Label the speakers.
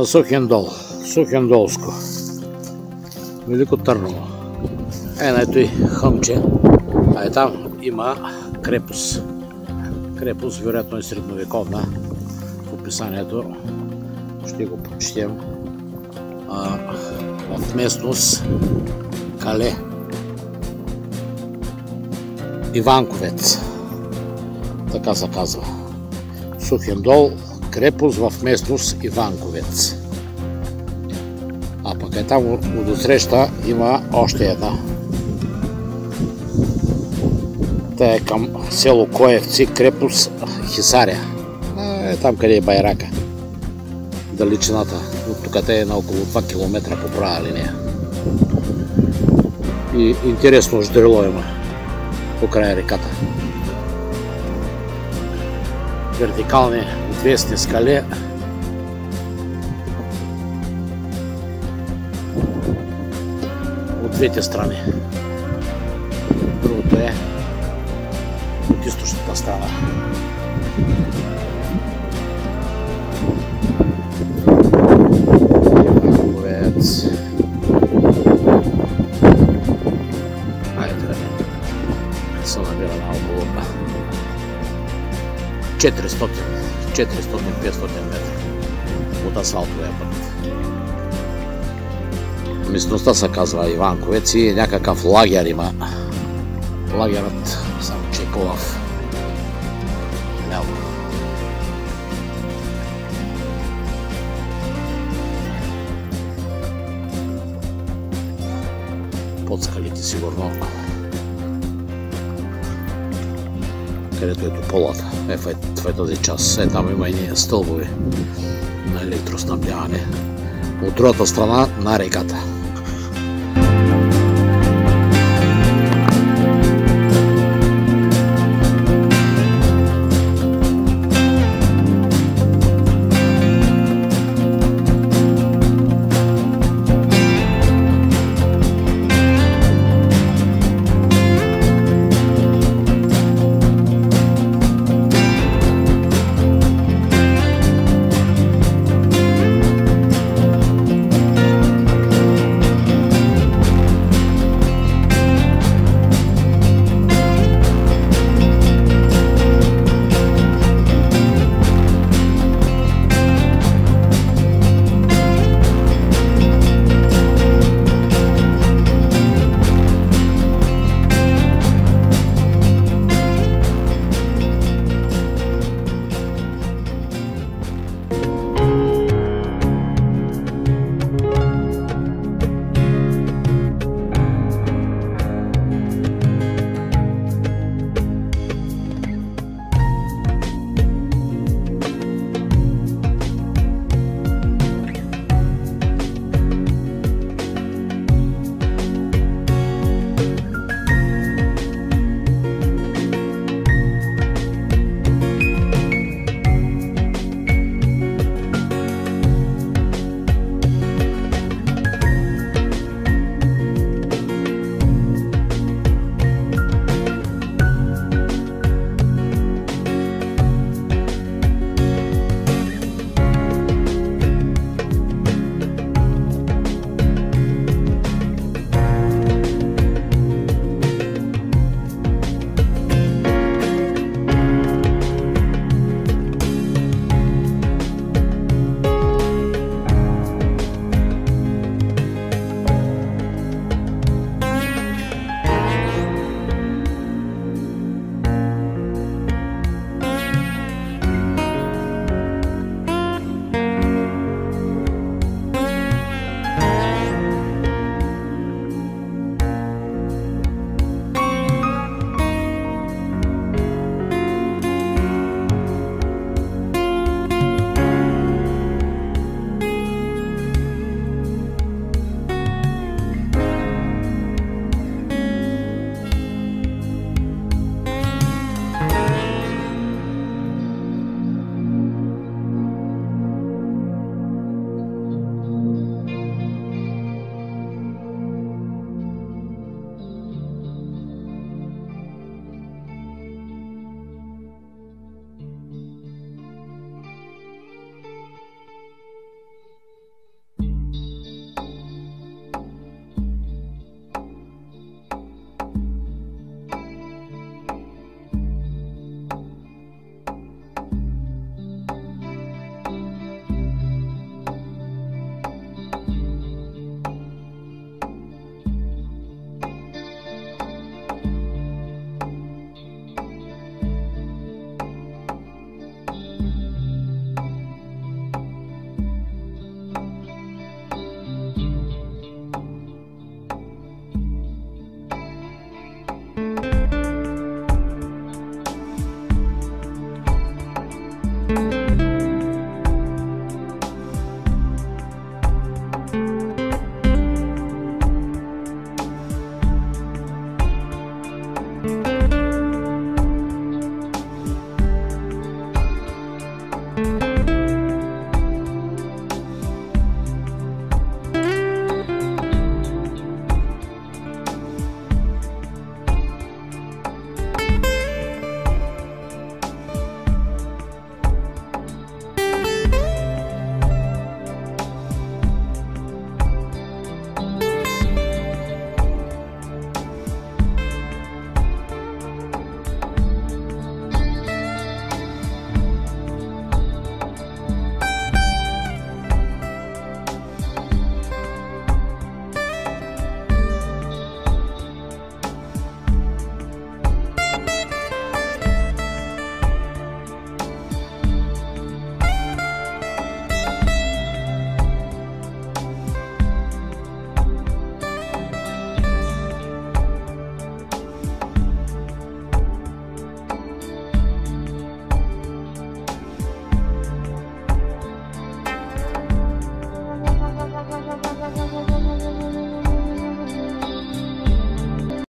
Speaker 1: на Сухиндол, Сухиндолско, Велико Търново. Ето и хъмче, а там има крепост. Крепост, вероятно е средновековна. В описанието ще го прочетем. В местност Кале, Иванковец, така се казва. Сухиндол, крепост в местност Иванковец. А пък е там отсреща има още една. Та е към село Коевци, крепост Хисаря. Е там къде е Байрака. Далечината. От тук е на около 2 км по права линия. И интересно ждрело има по края реката. Вертикални отвесни скали. От двете страни. Другото е от източната страна. Иванковец. Айде, се набира на около 400-500 метра от асфалтовия път. Местността се казва Иванковец и някакъв лагер има. Лагерът само че е по-в ляво. Под скалите сигурно. Където е тополата. В тази част. Там има и стълбове на електроснабдяване. От другата страна на реката.